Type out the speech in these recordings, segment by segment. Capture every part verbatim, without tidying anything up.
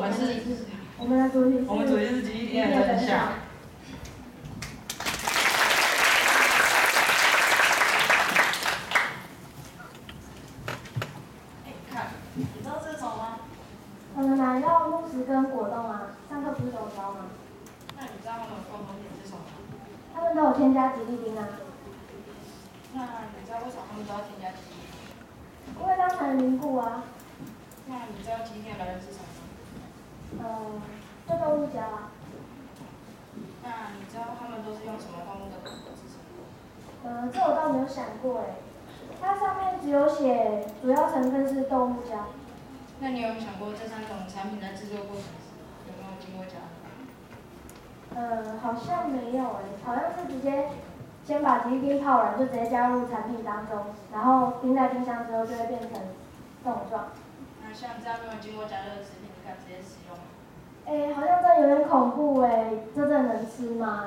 们是， 我们的主题是， 我们主题是极力点的真相。 哎，看，你知道这是什么吗？ 我们奶酪慕斯跟果冻啊，上课不是都有教吗？ 那你知道他们的共同点是什么吗？ 他们都有添加吉利丁啊。 那你知道为什么他们都要添加吉利丁？ 因为这样才能凝固啊。 那你知道吉利丁的来源是什么吗？ 呃，就动物胶啊。 那你知道他们都是用什么动物的骨头制成的？ 呃，这我倒没有想过哎。它上面只有写主要成分是动物胶。 那你有想过这三种产品在制作过程时有没有经过加热？ 呃，好像没有哎，好像是直接先把吉利丁泡软，就直接加入产品当中，然后冰在冰箱之后就会变成这种状。 那像这样没有经过加热的食品，你敢直接使用吗？ 哎，好像真的有点恐怖哎，这真的能吃吗？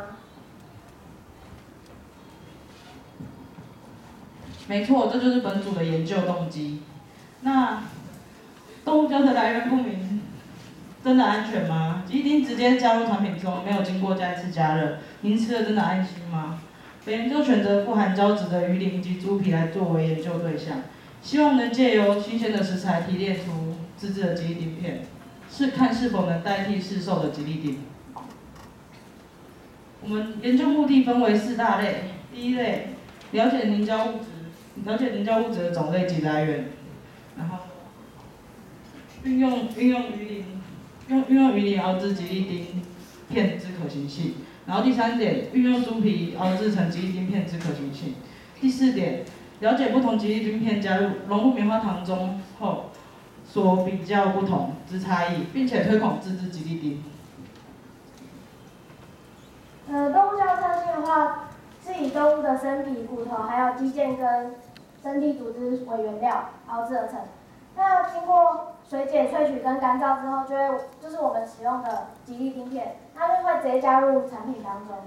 没错，这就是本组的研究动机。那动物胶的来源不明，真的安全吗？吉利丁直接加入产品中，没有经过再次加热，您吃了真的安心吗？本研究选择富含胶质的鱼鳞以及猪皮来作为研究对象，希望能借由新鲜的食材提炼出自制的吉利丁片，是看是否能代替市售的吉利丁。我们研究目的分为四大类，第一类了解凝胶物质，了解凝胶物质的种类及来源，然后运用运用鱼鳞，用运用鱼鳞熬制吉利丁片之可行性。然后第三点，运用猪皮熬制成吉利丁片之可行性。第四点，了解不同吉利丁片加入融入棉花糖中后所比较不同之差异，并且推广自制吉利丁。 呃，动物胶特性的话，是以动物的身体、骨头还有肌腱跟身体组织为原料熬制而成。那经过水解、萃取跟干燥之后，就会就是我们使用的吉利丁片，它就会直接加入产品当中。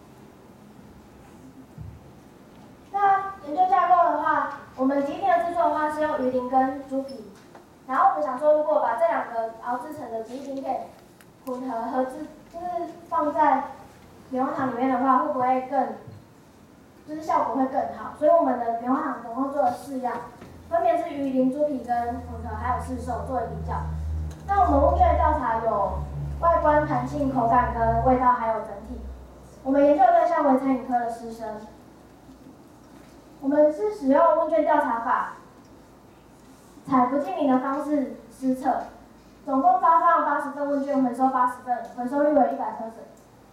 那研究架构的话，我们吉利丁的制作的话是用鱼鳞跟猪皮，然后我们想说，如果把这两个熬制成的吉利丁片混合合制，就是放在棉花糖里面的话，会不会更，就是效果会更好？所以我们的棉花糖总共做了四样，分别是鱼鳞、猪皮跟混合，还有市售作为比较。那我们问卷的调查有外观、弹性、口感跟味道，还有整体。我们研究对象为餐饮科的师生。我们是使用问卷调查法，采不记名的方式施测，总共发放八十份问卷，回收八十份，回收率为一百 percent。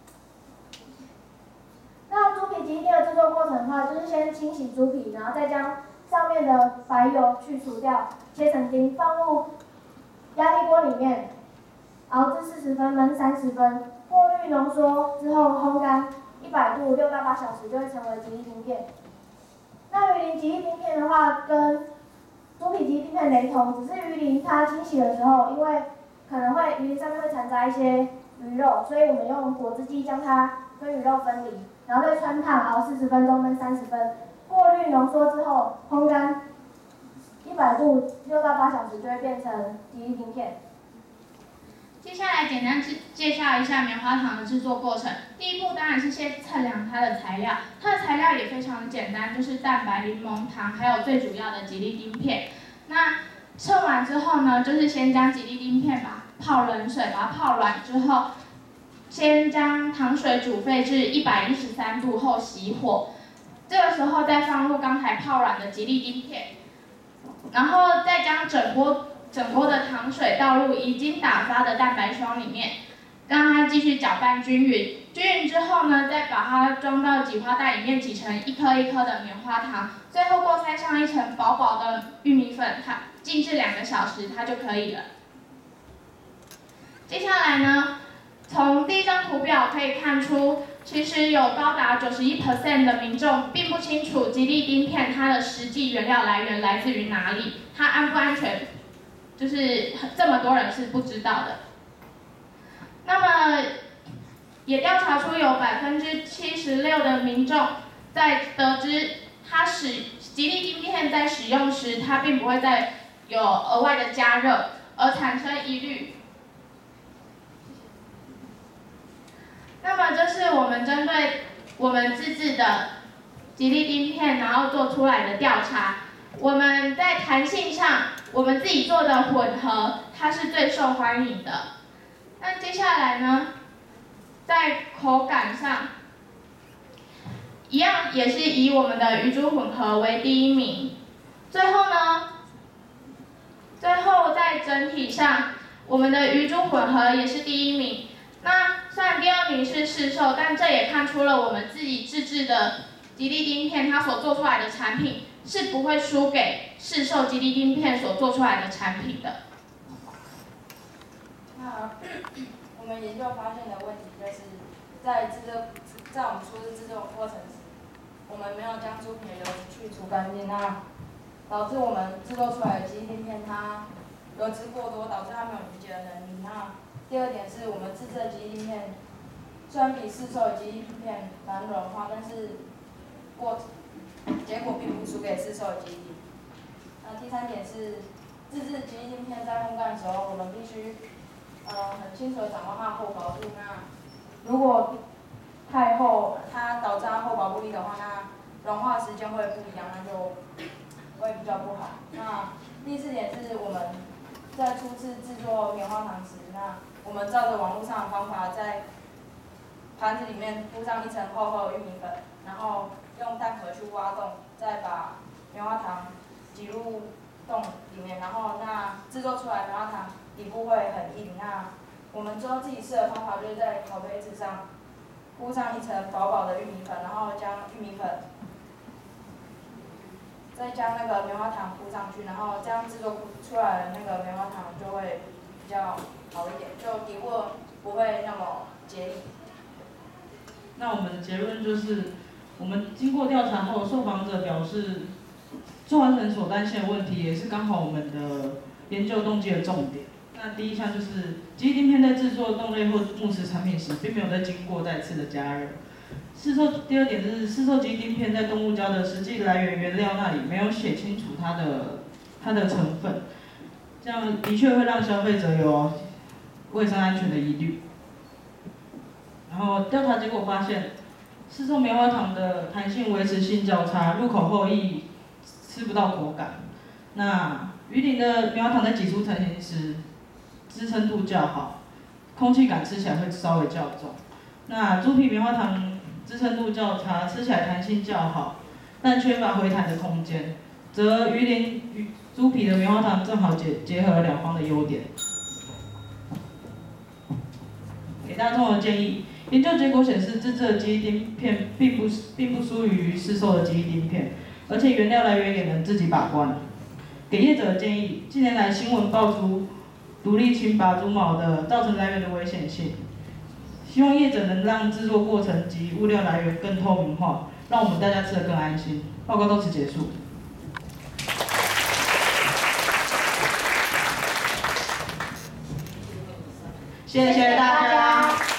那猪皮吉利丁的制作过程的话，就是先清洗猪皮，然后再将上面的白油去除掉，切成丁，放入压力锅里面熬制四十分，焖三十分，过滤浓缩之后烘干一百度六到八小时，就会成为吉利丁片。那鱼鳞吉利丁片的话，跟猪皮吉利丁片雷同，只是鱼鳞它清洗的时候，因为可能会鱼鳞上面会掺杂一些鱼肉，所以我们用果汁机将它跟鱼肉分离，然后再穿烫熬四十分钟焖三十分，过滤浓缩之后烘干一百度六到八小时，就会变成吉利丁片。 接下来简单介绍一下棉花糖的制作过程。第一步当然是先测量它的材料，它的材料也非常简单，就是蛋白、柠檬糖，还有最主要的吉利丁片。那测完之后呢，就是先将吉利丁片吧泡冷水，把它泡软之后，先将糖水煮沸至一百一十三度后熄火，这个时候再放入刚才泡软的吉利丁片，然后再将整锅整锅的糖水倒入已经打发的蛋白霜里面，让它继续搅拌均匀。均匀之后呢，再把它装到挤花袋里面，挤成一颗一颗的棉花糖，最后过筛上一层薄薄的玉米粉，它静置两个小时，它就可以了。接下来呢，从第一张图表可以看出，其实有高达 百分之九十一 的民众并不清楚吉利丁片它的实际原料来源来自于哪里，它安不安全，就是这么多人是不知道的。那么也调查出有 百分之七十六 的民众在得知它使吉利丁片在使用时，它并不会再有额外的加热，而产生疑虑。 们针对我们自制的吉利晶片，然后做出来的调查。我们在弹性上，我们自己做的混合，它是最受欢迎的。那接下来呢，在口感上，一样也是以我们的鱼猪混合为第一名。最后呢，最后在整体上，我们的鱼猪混合也是第一名。那虽然第二名是市售，但这也看出了我们自己自制的吉利晶片，它所做出来的产品是不会输给市售吉利晶片所做出来的产品的。 那我们研究发现的问题就是，在制作，在我们初次制作过程时，我们没有将猪皮的油脂去除干净，那导致我们制作出来的吉利晶片它油脂过多，导致它没有凝结的能力。那第二点是我们自制的吉利晶片，虽然比市售的吉利晶片难软化，但是过结果并不输给市售的吉利。那第三点是自制吉利晶片在烘干的时候，我们必须呃很清楚的掌握它的厚薄度。那如果太厚，它导致它厚薄不一的话，那软化时间会不一样，那就会比较不好。那第四点是我们在初次制作棉花糖时，那我们照着网络上的方法，在盘子里面铺上一层厚厚的玉米粉，然后用蛋壳去挖洞，再把棉花糖挤入洞里面，然后那制作出来的棉花糖底部会很硬。那我们做自己试的方法就是在烤杯子上铺上一层薄薄的玉米粉，然后将玉米粉再将那个棉花糖铺上去，然后这样制作出来的那个棉花糖就会比较好一点，就底部不会那么结硬。 那我们的结论就是，我们经过调查后，受访者表示，做完成所担心的问题，也是刚好我们的研究动机的重点。那第一项就是，吉利晶片在制作冻类或木质产品时，并没有再经过再次的加热。市售第二点是，市售吉利晶片在动物胶的实际来源原料那里没有写清楚它的它的成分，这样的确会让消费者有卫生安全的疑虑。然后调查结果发现，市售棉花糖的弹性维持性较差，入口后易吃不到口感。那鱼鳞的棉花糖在挤出成型时，支撑度较好，空气感吃起来会稍微较重。那猪皮棉花糖支撑度较差，吃起来弹性较好，但缺乏回弹的空间。则鱼鳞与猪皮的棉花糖正好结结合了两方的优点。给大众的建议。研究结果显示，自制的吉利晶片并不并不输于市售的吉利晶片，而且原料来源也能自己把关。给业者的建议：近年来新闻爆出独立侵拔猪毛的造成来源的危险性，希望业者能让制作过程及物料来源更透明化，让我们大家吃得更安心。报告到此结束。谢谢大家。